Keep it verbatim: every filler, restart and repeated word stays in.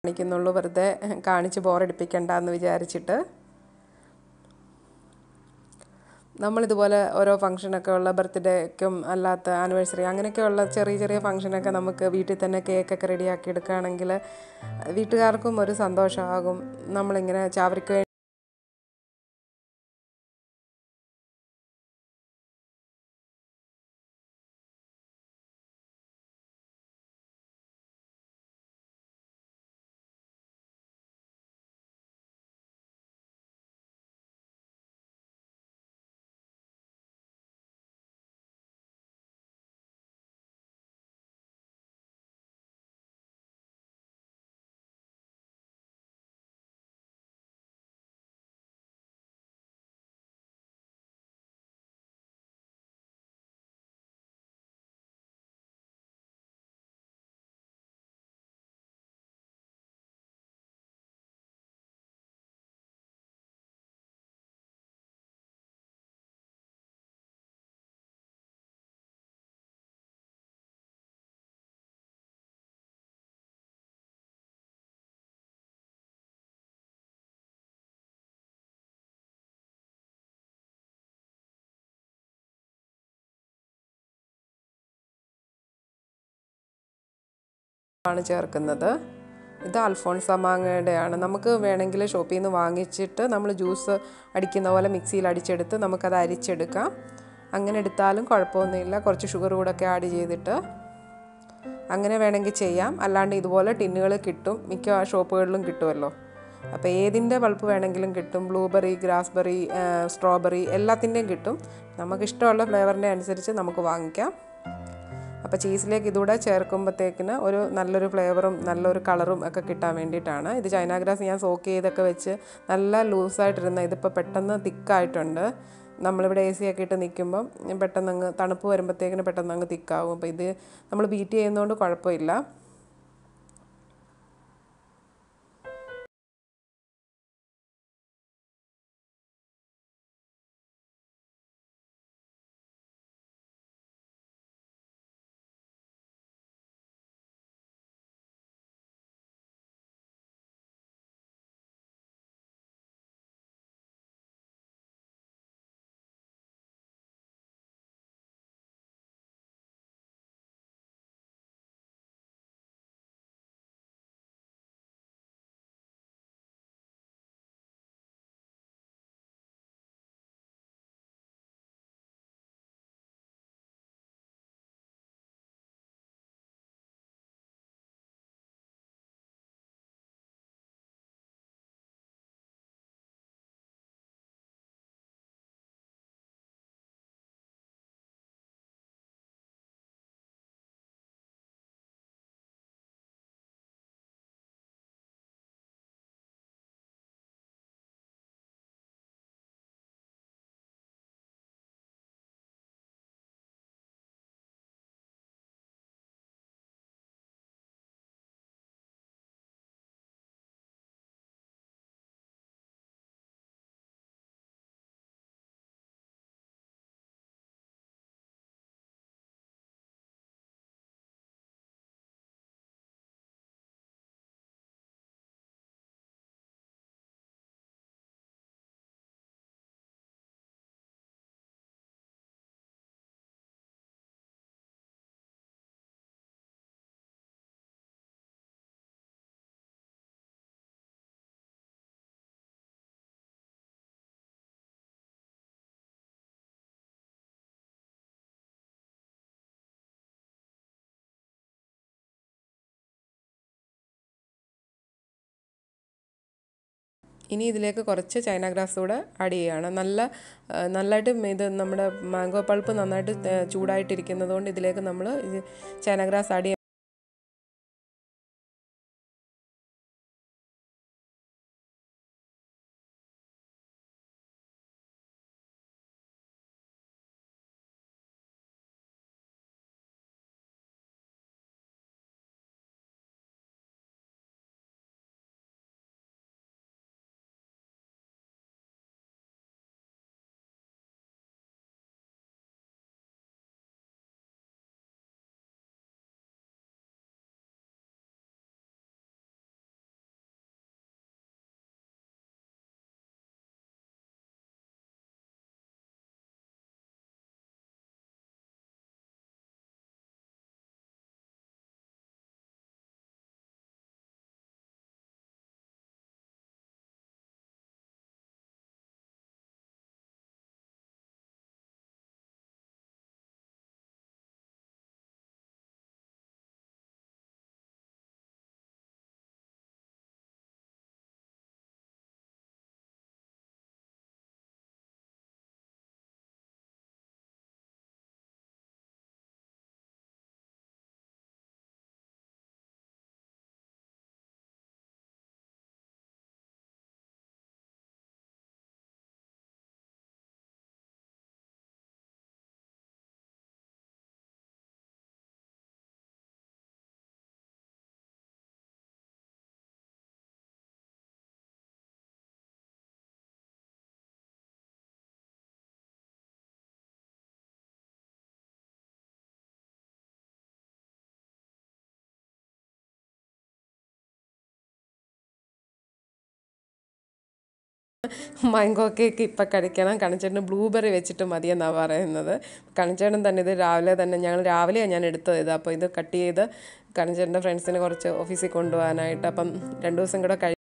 കാണിക്കുന്നുള്ളൂ, വെറുതെ കാണിച്ച് ബോറടിപ്പിക്കണ്ട എന്ന് വിചാരിച്ചിട്ട്. നമ്മളിതുപോലെ ഓരോ ഫംഗ്ഷനൊക്കെ ഉള്ള ബർത്ത്ഡേക്കും അല്ലാത്ത ആനിവേഴ്സറി അങ്ങനെയൊക്കെയുള്ള ചെറിയ ചെറിയ ഫംഗ്ഷനൊക്കെ നമുക്ക് വീട്ടിൽ തന്നെ കേക്കൊക്കെ റെഡിയാക്കി എടുക്കുകയാണെങ്കിൽ വീട്ടുകാർക്കും ഒരു സന്തോഷമാകും. നമ്മളിങ്ങനെ ചാവരിക്ക് വേണ്ടി ആണ് ചേർക്കുന്നത്. ഇത് അൽഫോൺസ മാങ്ങയുടെയാണ്. നമുക്ക് വേണമെങ്കിൽ ഷോപ്പിൽ നിന്ന് വാങ്ങിച്ചിട്ട് നമ്മൾ ജ്യൂസ് അടിക്കുന്ന പോലെ മിക്സിയിൽ അടിച്ചെടുത്ത് നമുക്കത് അരിച്ചെടുക്കാം. അങ്ങനെ എടുത്താലും കുഴപ്പമൊന്നുമില്ല. കുറച്ച് ഷുഗർ കൂടെയൊക്കെ ആഡ് ചെയ്തിട്ട് അങ്ങനെ വേണമെങ്കിൽ ചെയ്യാം. അല്ലാണ്ട് ഇതുപോലെ ടിന്നുകൾ കിട്ടും, മിക്ക ഷോപ്പുകളിലും കിട്ടുമല്ലോ. അപ്പോൾ ഏതിൻ്റെ പൾപ്പ് വേണമെങ്കിലും കിട്ടും. ബ്ലൂബെറി, ഗ്രാസ്ബെറി, സ്ട്രോബെറി എല്ലാത്തിൻ്റെയും കിട്ടും. നമുക്കിഷ്ടമുള്ള ഫ്ലേവറിൻ്റെ അനുസരിച്ച് നമുക്ക് വാങ്ങിക്കാം. അപ്പോൾ ചീസിലേക്ക് ഇതുകൂടെ ചേർക്കുമ്പോഴത്തേക്കിന് ഒരു നല്ലൊരു ഫ്ലേവറും നല്ലൊരു കളറും ഒക്കെ കിട്ടാൻ വേണ്ടിയിട്ടാണ്. ഇത് ചൈന ഗ്രാസ് ഞാൻ സോക്ക് ചെയ്തൊക്കെ വെച്ച് നല്ല ലൂസായിട്ടിരുന്ന ഇതിപ്പോൾ പെട്ടെന്ന് തിക്കായിട്ടുണ്ട്. നമ്മളിവിടെ എ സി ഒക്കെ ഇട്ട് നിൽക്കുമ്പം പെട്ടെന്ന് അങ്ങ് തണുപ്പ് വരുമ്പോഴത്തേക്കിന് പെട്ടെന്ന് അങ്ങ് തിക്കാവും. അപ്പോൾ ഇത് നമ്മൾ ബീറ്റ് ചെയ്യുന്നതുകൊണ്ട് കുഴപ്പമില്ല. ഇനി ഇതിലേക്ക് കുറച്ച് ചൈന ഗ്രാസ് കൂടെ ആഡ് ചെയ്യുകയാണ്. നല്ല നല്ലതായിട്ട് ഇത് നമ്മുടെ മാംഗോ പൾപ്പ് നന്നായിട്ട് ചൂടായിട്ടിരിക്കുന്നത് കൊണ്ട് ഇതിലേക്ക് നമ്മൾ China grass add mango cake ഇപ്പം കഴിക്കണം. കണിച്ചേട്ടന് ബ്ലൂബെറി വെച്ചിട്ട് മതിയെന്നാണ് പറയുന്നത്. കണിച്ചേട്ടൻ തന്നെ ഇത് രാവിലെ തന്നെ ഞങ്ങൾ രാവിലെയാണ് ഞാൻ എടുത്തത് ഇത്. അപ്പോൾ ഇത് കട്ട് ചെയ്ത് കണിച്ചേട്ടൻ്റെ ഫ്രണ്ട്സിന് കുറച്ച് ഓഫീസിൽ കൊണ്ടുപോകാനായിട്ട് അപ്പം രണ്ട് ദിവസം കൂടെ കഴി